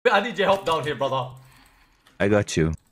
I need your help down here, brother. I got you.